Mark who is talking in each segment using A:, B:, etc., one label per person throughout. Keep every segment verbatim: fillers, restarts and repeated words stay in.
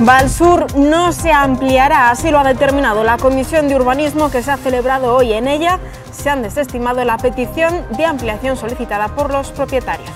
A: Valsur no se ampliará, así lo ha determinado la Comisión de Urbanismo que se ha celebrado hoy. En ella se han desestimado la petición de ampliación solicitada por los propietarios.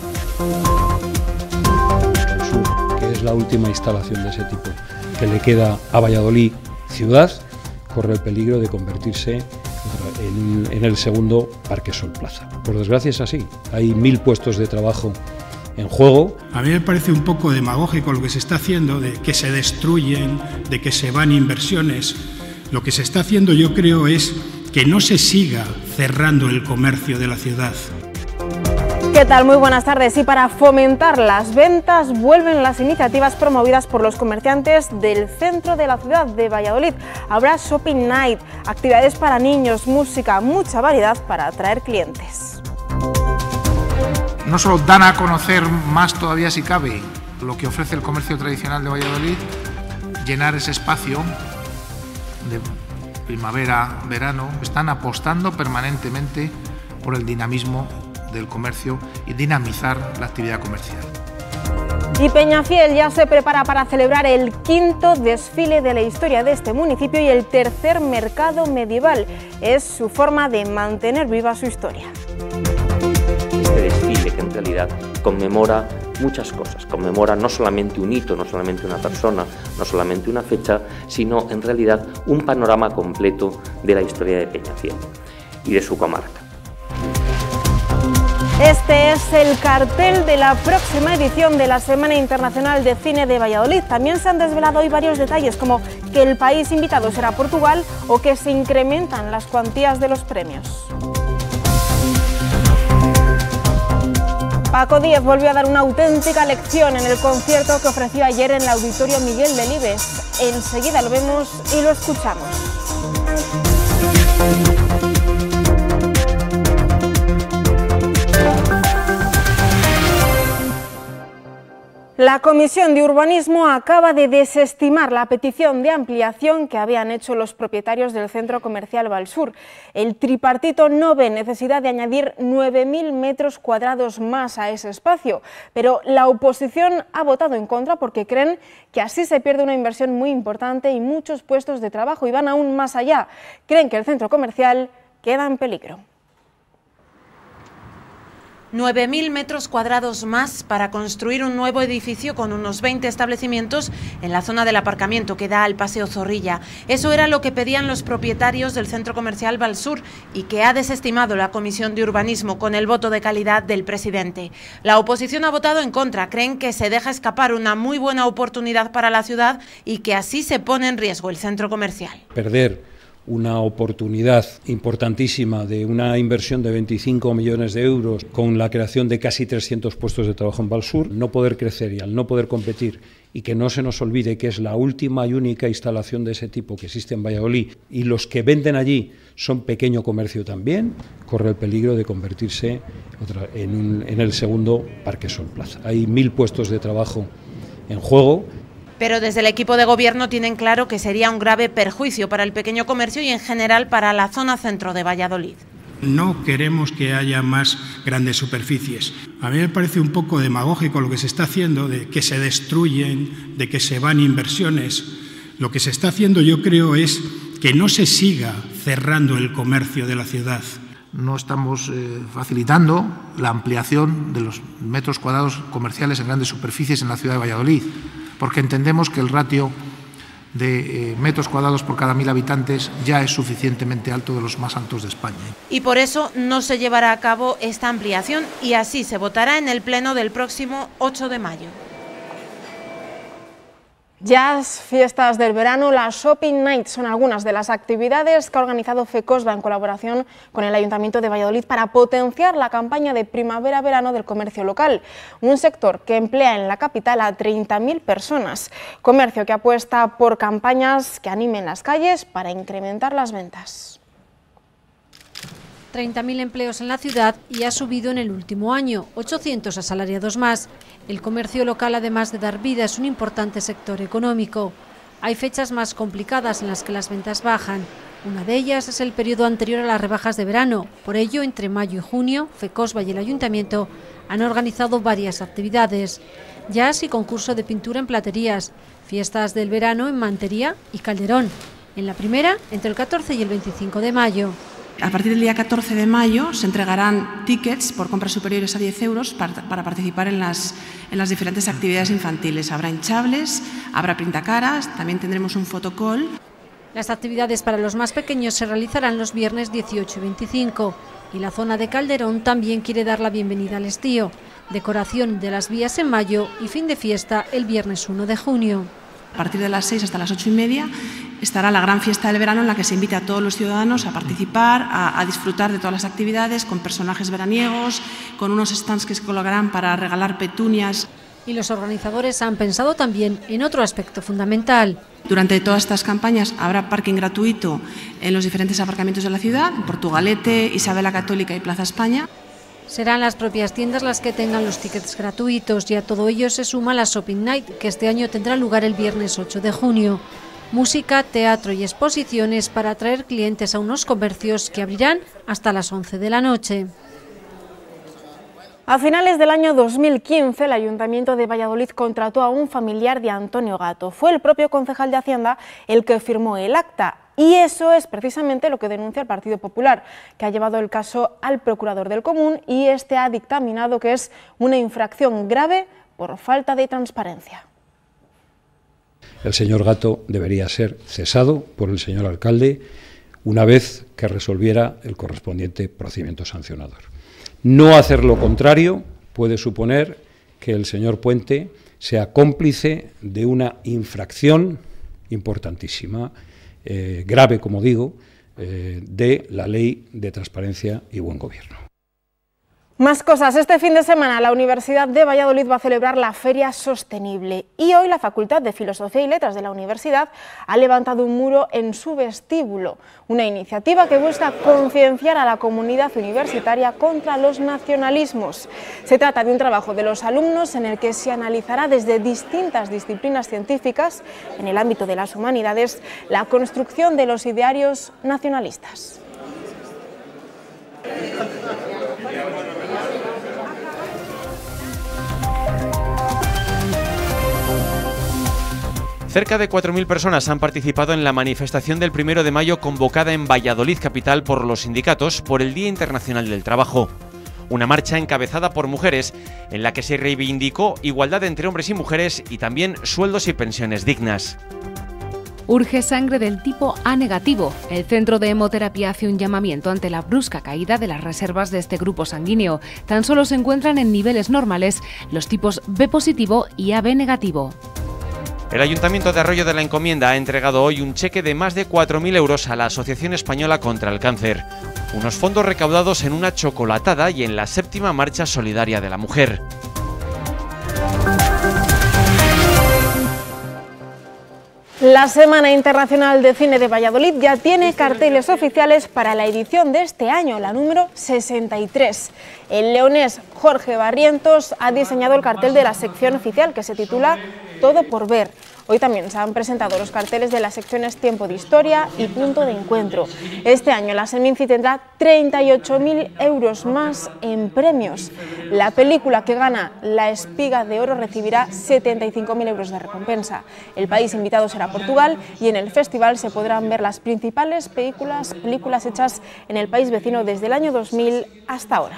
B: Valsur, que es la última instalación de ese tipo que le queda a Valladolid ciudad, corre el peligro de convertirse en, en el segundo Parque Sol Plaza. Por desgracia es así, hay mil puestos de trabajo en juego.
C: A mí me parece un poco demagógico lo que se está haciendo, de que se destruyen, de que se van inversiones. Lo que se está haciendo, yo creo, es que no se siga cerrando el comercio de la ciudad.
A: ¿Qué tal? Muy buenas tardes. Y para fomentar las ventas vuelven las iniciativas promovidas por los comerciantes del centro de la ciudad de Valladolid. Habrá Shopping Night, actividades para niños, música, mucha variedad para atraer clientes.
D: No solo dan a conocer más todavía si cabe lo que ofrece el comercio tradicional de Valladolid, llenar ese espacio de primavera, verano, están apostando permanentemente por el dinamismo del comercio y dinamizar la actividad comercial.
A: Y Peñafiel ya se prepara para celebrar el quinto desfile de la historia de este municipio y el tercer mercado medieval. Es su forma de mantener viva su historia.
E: Este desfile que en realidad conmemora muchas cosas, conmemora no solamente un hito, no solamente una persona, no solamente una fecha, sino en realidad un panorama completo de la historia de Peñafiel y de su comarca.
A: Este es el cartel de la próxima edición de la Semana Internacional de Cine de Valladolid. También se han desvelado hoy varios detalles, como que el país invitado será Portugal o que se incrementan las cuantías de los premios. Paco Díez volvió a dar una auténtica lección en el concierto que ofreció ayer en el Auditorio Miguel Delibes. Enseguida lo vemos y lo escuchamos. La Comisión de Urbanismo acaba de desestimar la petición de ampliación que habían hecho los propietarios del centro comercial Valsur. El tripartito no ve necesidad de añadir nueve mil metros cuadrados más a ese espacio, pero la oposición ha votado en contra porque creen que así se pierde una inversión muy importante y muchos puestos de trabajo, y van aún más allá. Creen que el centro comercial queda en peligro.
F: nueve mil metros cuadrados más para construir un nuevo edificio con unos veinte establecimientos en la zona del aparcamiento que da al Paseo Zorrilla. Eso era lo que pedían los propietarios del centro comercial Valsur y que ha desestimado la Comisión de Urbanismo con el voto de calidad del presidente. La oposición ha votado en contra, creen que se deja escapar una muy buena oportunidad para la ciudad y que así se pone en riesgo el centro comercial.
B: Perder una oportunidad importantísima de una inversión de veinticinco millones de euros con la creación de casi trescientos puestos de trabajo en Valsur, no poder crecer y al no poder competir, y que no se nos olvide que es la última y única instalación de ese tipo que existe en Valladolid y los que venden allí son pequeño comercio también, corre el peligro de convertirse en, un, en el segundo Parque Sol Plaza. Hay mil puestos de trabajo en juego.
F: Pero desde el equipo de gobierno tienen claro que sería un grave perjuicio para el pequeño comercio y en general para la zona centro de Valladolid.
C: No queremos que haya más grandes superficies. A mí me parece un poco demagógico lo que se está haciendo, de que se destruyen, de que se van inversiones. Lo que se está haciendo, yo creo, es que no se siga cerrando el comercio de la ciudad.
D: No estamos eh, facilitando la ampliación de los metros cuadrados comerciales en grandes superficies en la ciudad de Valladolid, porque entendemos que el ratio de eh, metros cuadrados por cada mil habitantes ya es suficientemente alto, de los más altos de España.
F: Y por eso no se llevará a cabo esta ampliación y así se votará en el pleno del próximo ocho de mayo.
A: Jazz, fiestas del verano, la Shopping Night son algunas de las actividades que ha organizado FECOSVA en colaboración con el Ayuntamiento de Valladolid para potenciar la campaña de primavera-verano del comercio local, un sector que emplea en la capital a treinta mil personas, comercio que apuesta por campañas que animen las calles para incrementar las ventas.
G: treinta mil empleos en la ciudad y ha subido en el último año, ochocientos asalariados más. El comercio local, además de dar vida, es un importante sector económico. Hay fechas más complicadas en las que las ventas bajan. Una de ellas es el periodo anterior a las rebajas de verano. Por ello, entre mayo y junio, FECOSBA y el Ayuntamiento han organizado varias actividades. Jazz y concurso de pintura en platerías, fiestas del verano en Mantería y Calderón. En la primera, entre el catorce y el veinticinco de mayo.
H: A partir del día catorce de mayo se entregarán tickets por compras superiores a diez euros para, para participar en las, en las diferentes actividades infantiles. Habrá hinchables, habrá pintacaras, también tendremos un fotocall.
G: Las actividades para los más pequeños se realizarán los viernes dieciocho y veinticinco. Y la zona de Calderón también quiere dar la bienvenida al estío. Decoración de las vías en mayo y fin de fiesta el viernes uno de junio.
H: A partir de las seis hasta las ocho y media estará la gran fiesta del verano en la que se invita a todos los ciudadanos a participar, a, a disfrutar de todas las actividades con personajes veraniegos, con unos stands que se colocarán para regalar petunias.
G: Y los organizadores han pensado también en otro aspecto fundamental.
H: Durante todas estas campañas habrá parking gratuito en los diferentes aparcamientos de la ciudad, en Portugalete, Isabel la Católica y Plaza España.
G: Serán las propias tiendas las que tengan los tickets gratuitos y a todo ello se suma la Shopping Night, que este año tendrá lugar el viernes ocho de junio. Música, teatro y exposiciones para atraer clientes a unos comercios que abrirán hasta las once de la noche.
A: A finales del año dos mil quince, el Ayuntamiento de Valladolid contrató a un familiar de Antonio Gato. Fue el propio concejal de Hacienda el que firmó el acta. Y eso es precisamente lo que denuncia el Partido Popular, que ha llevado el caso al procurador del Común y este ha dictaminado que es una infracción grave por falta de transparencia.
B: El señor Gato debería ser cesado por el señor alcalde una vez que resolviera el correspondiente procedimiento sancionador. No hacer lo contrario puede suponer que el señor Puente sea cómplice de una infracción importantísima, eh, grave, como digo, eh, de la Ley de Transparencia y Buen Gobierno.
A: Más cosas. Este fin de semana la Universidad de Valladolid va a celebrar la Feria Sostenible y hoy la Facultad de Filosofía y Letras de la Universidad ha levantado un muro en su vestíbulo, una iniciativa que busca concienciar a la comunidad universitaria contra los nacionalismos. Se trata de un trabajo de los alumnos en el que se analizará desde distintas disciplinas científicas, en el ámbito de las humanidades, la construcción de los idearios nacionalistas.
I: Cerca de cuatro mil personas han participado en la manifestación del primero de mayo convocada en Valladolid capital por los sindicatos por el Día Internacional del Trabajo. Una marcha encabezada por mujeres en la que se reivindicó igualdad entre hombres y mujeres y también sueldos y pensiones dignas.
J: Urge sangre del tipo A negativo. El Centro de Hemoterapia hace un llamamiento ante la brusca caída de las reservas de este grupo sanguíneo. Tan solo se encuentran en niveles normales los tipos B positivo y A B negativo.
I: El Ayuntamiento de Arroyo de la Encomienda ha entregado hoy un cheque de más de cuatro mil euros a la Asociación Española contra el Cáncer. Unos fondos recaudados en una chocolatada y en la séptima Marcha Solidaria de la Mujer.
A: La Semana Internacional de Cine de Valladolid ya tiene carteles oficiales para la edición de este año, la número sesenta y tres. El leonés Jorge Barrientos ha diseñado el cartel de la sección oficial que se titula Todo por ver. Hoy también se han presentado los carteles de las secciones Tiempo de Historia y Punto de Encuentro. Este año la Seminci tendrá treinta y ocho mil euros más en premios. La película que gana la Espiga de Oro recibirá setenta y cinco mil euros de recompensa. El país invitado será Portugal y en el festival se podrán ver las principales películas, películas hechas en el país vecino desde el año dos mil hasta ahora.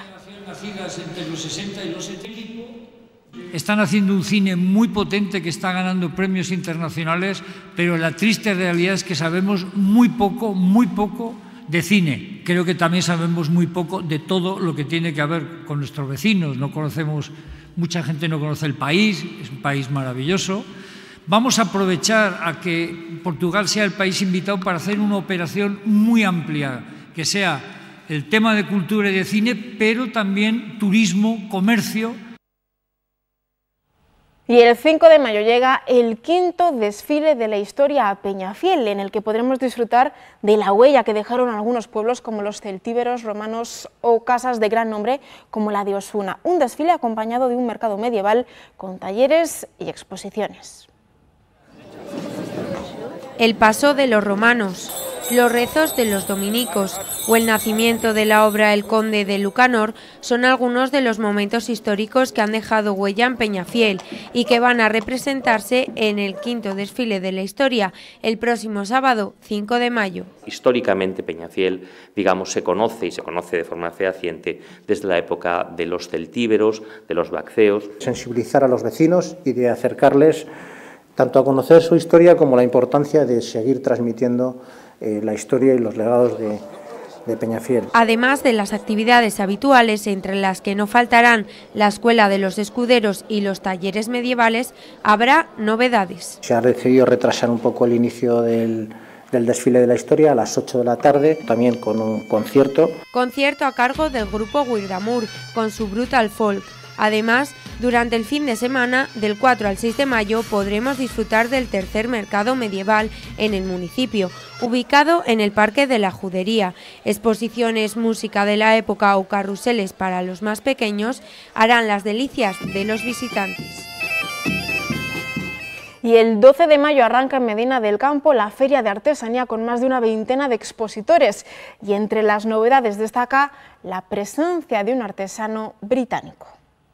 K: Están haciendo un cine muy potente que está ganando premios internacionales, pero la triste realidad es que sabemos muy poco, muy poco de cine. Creo que también sabemos muy poco de todo lo que tiene que ver con nuestros vecinos. No conocemos, mucha gente no conoce el país, es un país maravilloso. Vamos a aprovechar a que Portugal sea el país invitado para hacer una operación muy amplia, que sea el tema de cultura y de cine, pero también turismo, comercio.
A: Y el cinco de mayo llega el quinto desfile de la historia a Peñafiel, en el que podremos disfrutar de la huella que dejaron algunos pueblos como los celtíberos, romanos o casas de gran nombre como la de Osuna. Un desfile acompañado de un mercado medieval con talleres y exposiciones.
L: El paso de los romanos. Los rezos de los dominicos o el nacimiento de la obra El Conde de Lucanor son algunos de los momentos históricos que han dejado huella en Peñafiel y que van a representarse en el quinto desfile de la historia el próximo sábado cinco de mayo.
E: Históricamente Peñafiel, digamos, se conoce y se conoce de forma fehaciente desde la época de los celtíberos, de los vacceos.
M: Sensibilizar a los vecinos y de acercarles tanto a conocer su historia como la importancia de seguir transmitiendo eh, la historia y los legados de, de Peñafiel.
L: Además de las actividades habituales, entre las que no faltarán la Escuela de los Escuderos y los talleres medievales, habrá novedades.
M: Se ha decidido retrasar un poco el inicio del, del desfile de la historia a las ocho de la tarde, también con un concierto.
L: Concierto a cargo del grupo Wirdamur, con su Brutal Folk. Además, durante el fin de semana, del cuatro al seis de mayo, podremos disfrutar del tercer mercado medieval en el municipio, ubicado en el Parque de la Judería. Exposiciones, música de la época o carruseles para los más pequeños harán las delicias de los visitantes.
A: Y el doce de mayo arranca en Medina del Campo la Feria de Artesanía con más de una veintena de expositores. Y entre las novedades destaca la presencia de un artesano británico.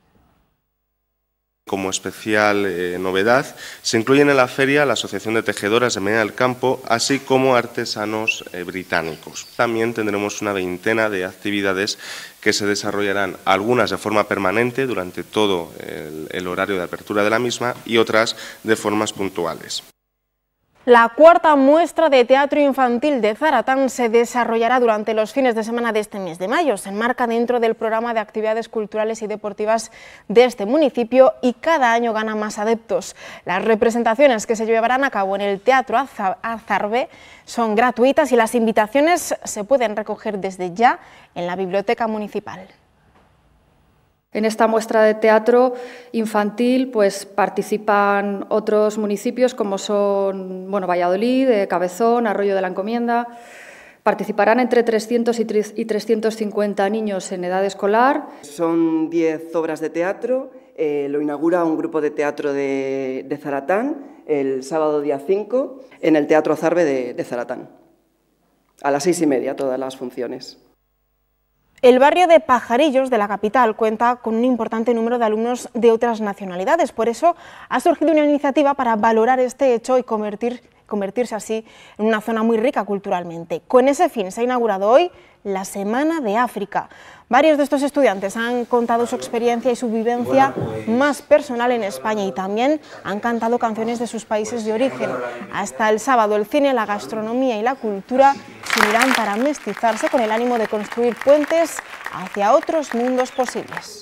N: Como especial eh, novedad, se incluyen en la feria la Asociación de Tejedoras de Medina del Campo, así como artesanos eh, británicos. También tendremos una veintena de actividades que se desarrollarán, algunas de forma permanente durante todo el, el horario de apertura de la misma y otras de formas puntuales.
A: La cuarta muestra de teatro infantil de Zaratán se desarrollará durante los fines de semana de este mes de mayo. Se enmarca dentro del programa de actividades culturales y deportivas de este municipio y cada año gana más adeptos. Las representaciones que se llevarán a cabo en el Teatro Azarbe son gratuitas y las invitaciones se pueden recoger desde ya en la Biblioteca Municipal.
O: En esta muestra de teatro infantil pues, participan otros municipios como son bueno, Valladolid, Cabezón, Arroyo de la Encomienda. Participarán entre trescientos y trescientos cincuenta niños en edad escolar.
P: Son diez obras de teatro. Eh, lo inaugura un grupo de teatro de, de Zaratán el sábado día cinco en el Teatro Azarbe de, de Zaratán. A las seis y media todas las funciones.
A: El barrio de Pajarillos de la capital cuenta con un importante número de alumnos de otras nacionalidades. Por eso ha surgido una iniciativa para valorar este hecho y convertir, convertirse así en una zona muy rica culturalmente. Con ese fin se ha inaugurado hoy la Semana de África. Varios de estos estudiantes han contado su experiencia y su vivencia más personal en España y también han cantado canciones de sus países de origen. Hasta el sábado el cine, la gastronomía y la cultura se unirán para mestizarse con el ánimo de construir puentes hacia otros mundos posibles.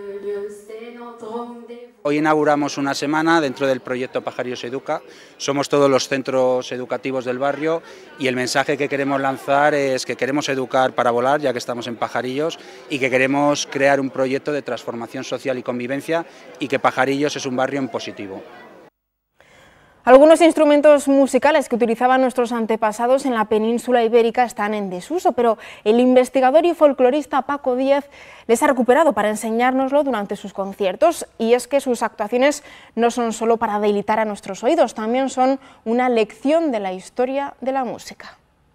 Q: Hoy inauguramos una semana dentro del proyecto Pajarillos Educa. Somos todos los centros educativos del barrio y el mensaje que queremos lanzar es que queremos educar para volar, ya que estamos en Pajarillos, y que queremos crear un proyecto de transformación social y convivencia y que Pajarillos es un barrio en positivo.
A: Algunos instrumentos musicales que utilizaban nuestros antepasados en la península ibérica están en desuso, pero el investigador y folclorista Paco Díez les ha recuperado para enseñárnoslo durante sus conciertos. Y es que sus actuaciones no son solo para deleitar a nuestros oídos, también son una lección de la historia de la música.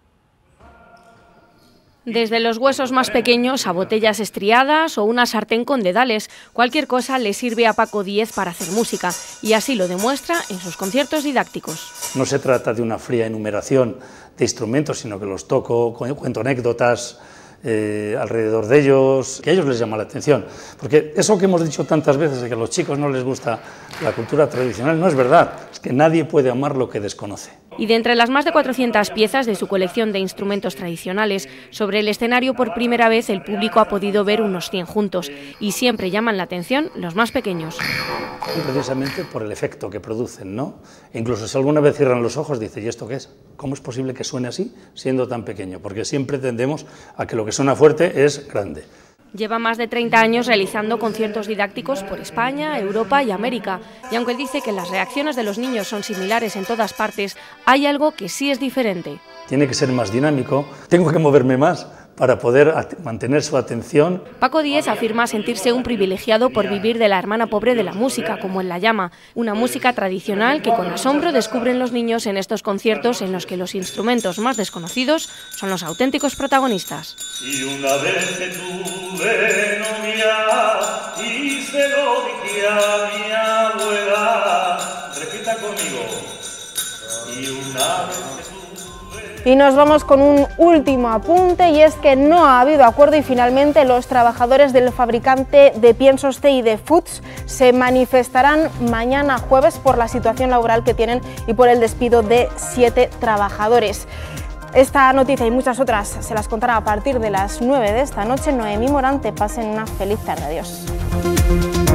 R: Desde los huesos más pequeños a botellas estriadas o una sartén con dedales, cualquier cosa le sirve a Paco Díez para hacer música, y así lo demuestra en sus conciertos didácticos.
S: No se trata de una fría enumeración de instrumentos, sino que los toco, cuento anécdotas eh, alrededor de ellos, que a ellos les llama la atención. Porque eso que hemos dicho tantas veces de que a los chicos no les gusta la cultura tradicional, no es verdad, es que nadie puede amar lo que desconoce.
R: Y de entre las más de cuatrocientas piezas de su colección de instrumentos tradicionales, sobre el escenario por primera vez el público ha podido ver unos cien juntos, y siempre llaman la atención los más pequeños.
S: Precisamente por el efecto que producen, ¿no? E incluso si alguna vez cierran los ojos, dice, ¿y esto qué es? ¿Cómo es posible que suene así siendo tan pequeño? Porque siempre tendemos a que lo que suena fuerte es grande.
R: Lleva más de treinta años realizando conciertos didácticos por España, Europa y América, y aunque él dice que las reacciones de los niños son similares en todas partes, hay algo que sí es diferente.
S: Tiene que ser más dinámico, tengo que moverme más para poder mantener su atención.
R: Paco Díez afirma sentirse un privilegiado por vivir de la hermana pobre de la música, como él la llama, una música tradicional que con asombro descubren los niños en estos conciertos en los que los instrumentos más desconocidos son los auténticos protagonistas.
T: Y una vez que tuve novia y se lo dije a mi abuela, repita conmigo, y una vez que tuve...
A: Y nos vamos con un último apunte, y es que no ha habido acuerdo y finalmente los trabajadores del fabricante de piensos T y D Foods se manifestarán mañana jueves por la situación laboral que tienen y por el despido de siete trabajadores. Esta noticia y muchas otras se las contará a partir de las nueve de esta noche Noemí Morante. Pasen una feliz tarde. Adiós.